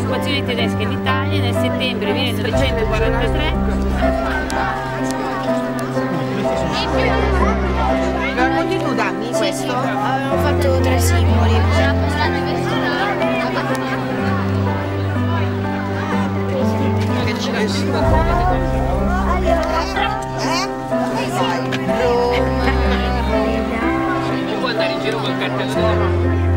l'occupazione tedesca in Italia nel settembre 1943. Quanti tu dammi questo? Avevamo fatto 3 simboli. Che ce ne sono? Può andare in giro col cartello della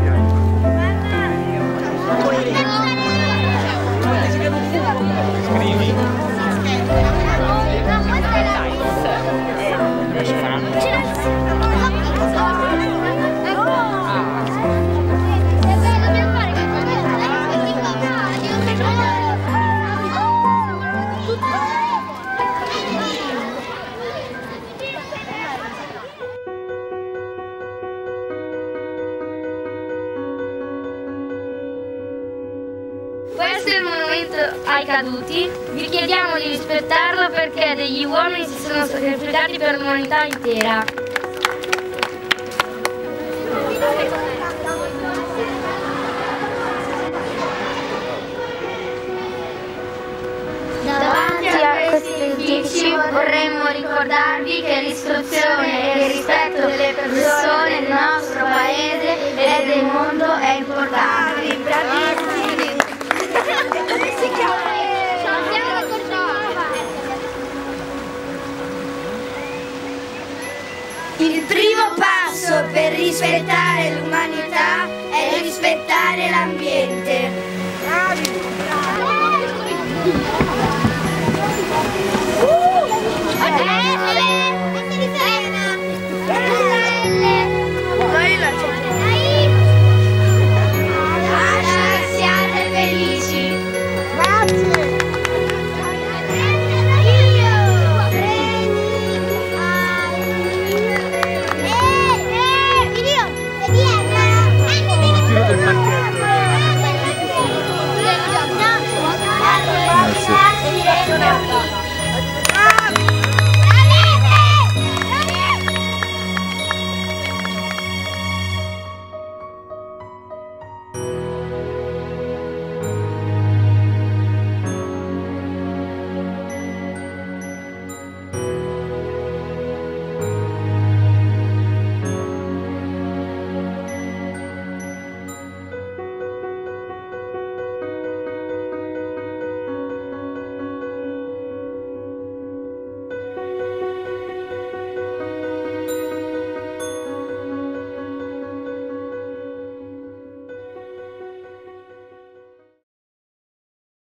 Questo è il monumento ai caduti, vi chiediamo di rispettarlo perché degli uomini si sono sacrificati per l'umanità intera. Davanti a questi edifici vorremmo ricordarvi che l'istruzione e il rispetto delle persone del nostro paese e del mondo è importante. Bravissimi! Il primo passo per rispettare l'umanità è rispettare l'ambiente. Bravi!